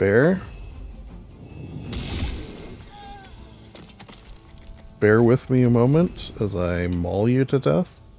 Bear. Bear with me a moment as I maul you to death.